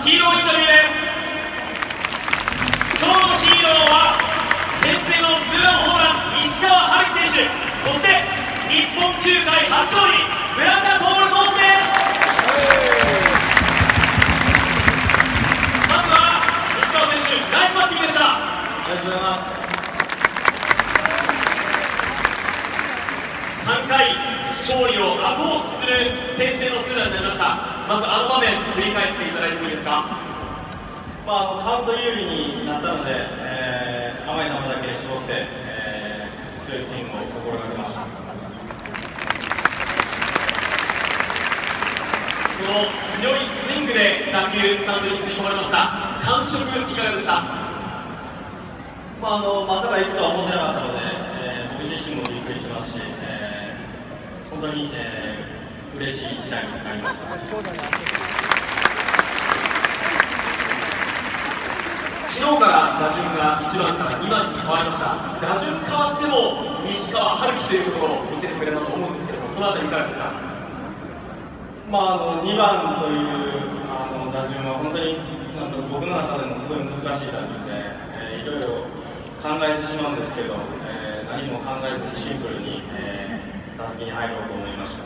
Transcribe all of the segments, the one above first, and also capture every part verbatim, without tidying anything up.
ヒーローインタビューです。今日のヒーローは先制のツーランホームラン石川春樹選手、そして日本球界初勝利村田徹投手です。まずは石川選手、ナイスバッティングでした。 ありがとうございます。 さんかい勝利を後押しする先制のツーランになりました。まずあの場面振り返っていただいてもいいですか。 まあ、あのカウント有利になったので、えー、甘い球だけ絞って、えー、強いスイングを心がけました。 その強いスイングで打球スタンドに吸い込まれました。感触いかがでした。 まあ、あのまさか行くとは思ってなかったので、えー、僕自身もびっくりしてますし、えー、本当に、えー、嬉しい一打になりました。 昨日から打順がいちばんからにばんに変わりました。打順変わっても西川春樹というところを見せてくれたと思うんですけども、そのあたりいかがですか。 まあ、あのにばんというあの打順は本当になんか僕の中でもすごい難しい打順で、えー、いろいろ考えてしまうんですけど、えー、何も考えずにシンプルに、えー、打席に入ろうと思いました。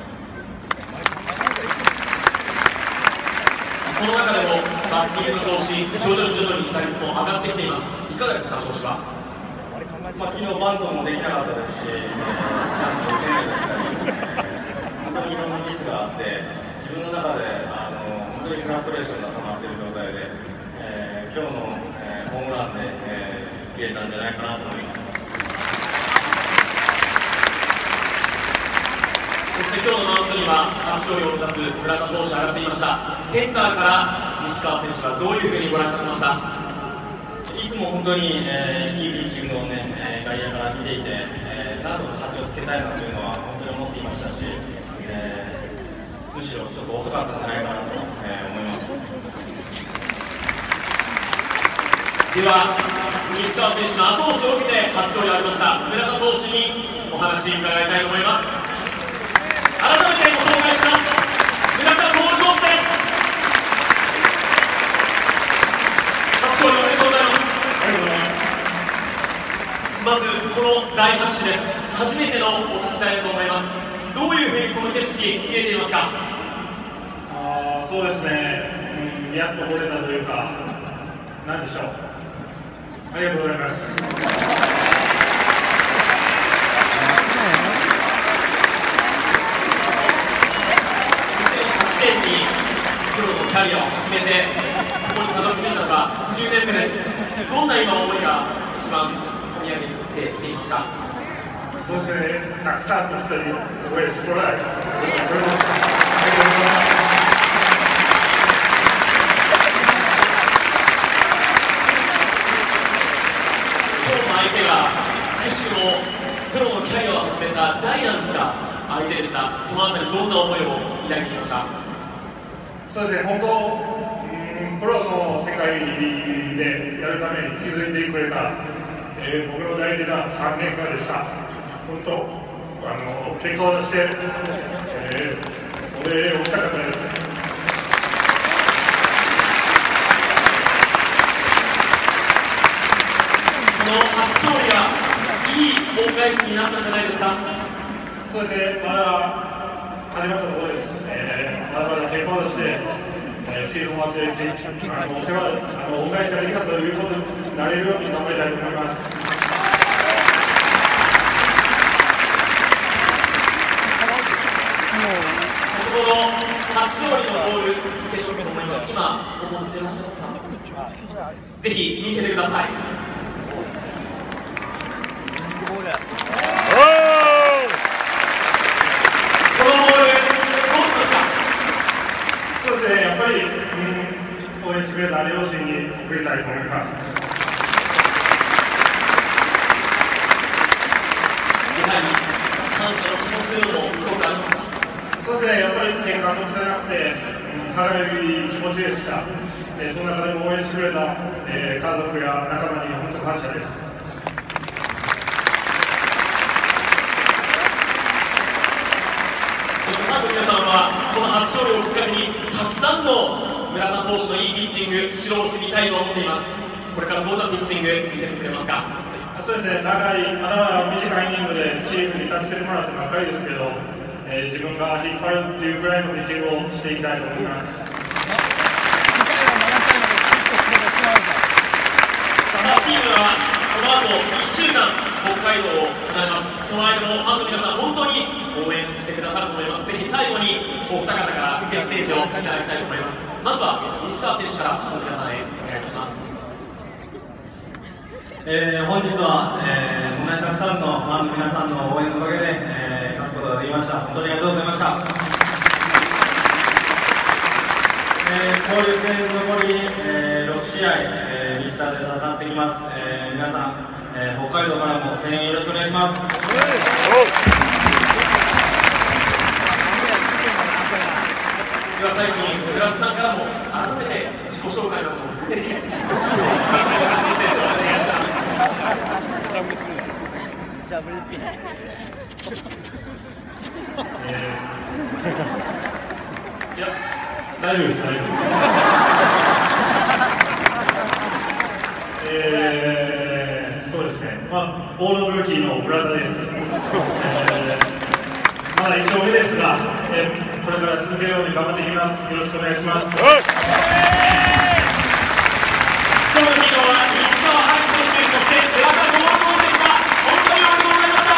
その中でもバッティングの調子、徐々に徐々に打率も上がってきています。いかがですか、調子は。 まあ、昨日バントもできなかったですし、えー、チャンスを受けないだったり、えー、本当にいろんなミスがあって、自分の中であの本当にフラストレーションが溜まっている状態で、えー、今日の、えー、ホームランで、えー、吹っ切れたんじゃないかなと思います。 そして今日のマウンドには初勝利を目指す村田投手上がっていました。センターから西川選手はどういうふうにご覧になってました。 いつも本当に、えー、いいピッチングを、ね、えー、外野から見ていて、えー、なんとか勝ちをつけたいなというのは本当に思っていましたし、えー、むしろちょっと遅かったんじゃないかなと、えー、思います。 では西川選手の後押しを受けて初勝利を挙げました村田投手にお話伺いたいと思います。改めてご紹介します。村田徹投手です。初勝利おめでとうございます。 ありがとうございます。 まずこの大拍手です。初めてのお立ち台だと思います。どういうふうにこの景色見えていますか。 あそうですね、うん、やっと来れたというか、なんでしょう、ありがとうございます。 にせんはちねんにプロのキャリアを始めてここにたどり着いたのがじゅうねんめです。どんな今思いが一番込み上げてきていますか。 そうですね、たくさんの人に応援してもらい、ありがとうございました。ありがとうございました。 今日の相手はくしくもプロのキャリアを始めたジャイアンツが相手でした。そのあたりどんな思いを抱いていました。 そうですね、本当、うん、プロの世界でやるために気づいてくれた、えー、僕の大事なさんねんかんでした。本当、あの結果を出して、えー、お礼をしたかったです。 この初勝利がいい恩返しになったんじゃないですか。 そうですね、まだ始まったところです。えー、まだまだ結果を出して、えー、シーズン終わってあのお世話あの恩返しができたということになれるように頑張りたいと思います。 この初勝利のボール受け取ると思います。今お持ちでいらっしゃいますか。ぜひ見せてください。このボールどうしますか。 そうですね、やっぱり、うん、応援してくれた両親に送りたいと思います。 やはり感謝の気持ちというのもすごくありますか。 そうですね、やっぱり結果もせなくて、うん、歯がゆい気持ちでした。えー、その中でも応援してくれた、えー、家族や仲間に本当感謝です。 そしてファンの皆さんはこの初勝利をきっかけにたくさんの村田投手のいいピッチング、指導してみたいと思っています。これからどんなピッチング見せてくれますか？ そうですね、長い、まだまだ短いイニングでチームに助けてもらってばっかりですけど、えー、自分が引っ張るっていうぐらいのピッチングをしていきたいと思います。 チームはこの後いっしゅうかん北海道を離れます。その間もファンの皆さん本当に応援してくださると思います。ぜひ最後にお二方からメッセージをいただきたいと思います。まずは西川選手からファンの皆さんへお願いいたします。 えー、本日は、えー、こんなにたくさんのファンの皆さんの応援のおかげで、えー、勝つことができました。本当にありがとうございました。えー、交流戦残り、えー、ろくしあい、えー、ビジターで戦ってきます。えー、皆さん、えー、北海道からも声援よろしくお願いします。 では最後に村田さんからも改めて自己紹介なども含めてメッセージをお願いします。 ジャブですね。 えー、いや、大丈夫です、大丈夫です。えー、そうですね、まあ、オールドルーキーの村田です。えー、まだいっしょうめですが、えー、これから続けるように頑張っていきます。よろしくお願いします。 今日のヒーローは西川遥投手、そして村田智投手でした。本当にありがとうございました。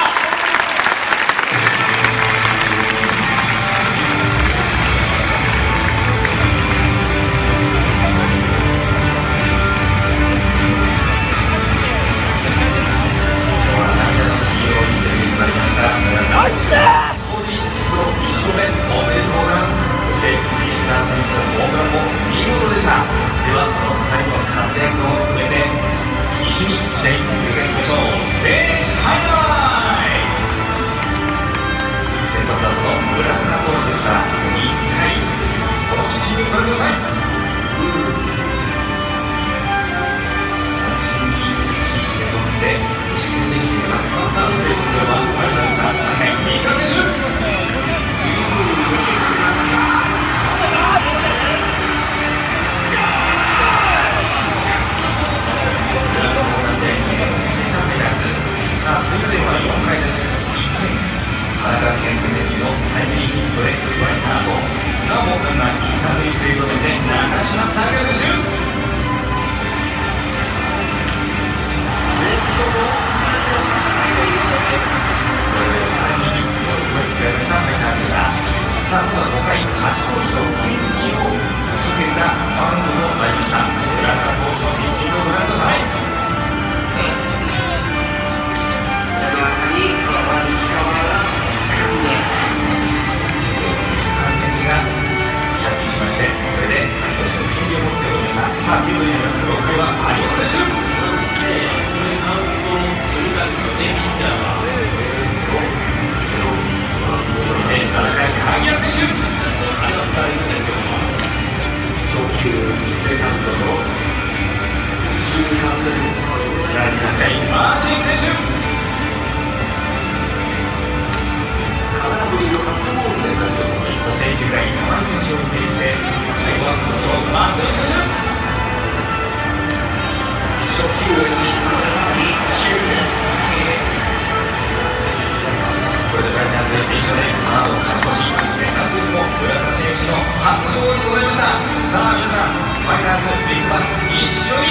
さあ、ごかい勝ち投手の権利をかけたマウンドとなりました。村田投手のピッチングをご覧ください。山中に西川が掴んで、石川選手がキャッチしまして、これで勝ち投手の権利を持っておりました。さあ、ということになります。ろっかいは張本選手。マウンドを作りたんですよね、ピッチャーは。そしてななかい鍵谷選手、あれはふたりいるんですけども、初球セカンドと中間でさらにはちかいマーティン選手、空振りのカットボールで勝ち取り、そしてきゅうかい山井選手を否定して最後は松井選手、初球打ち空振りきゅうてんこれでファイターズ連勝でカードを勝ち越し、そして監督も村田選手の初勝利となりました。さあ皆さん、ファイターズビッグバン一緒に